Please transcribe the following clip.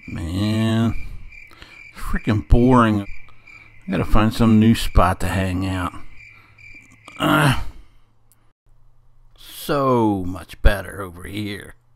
Man, freaking boring. I gotta find some new spot to hang out. So much better over here.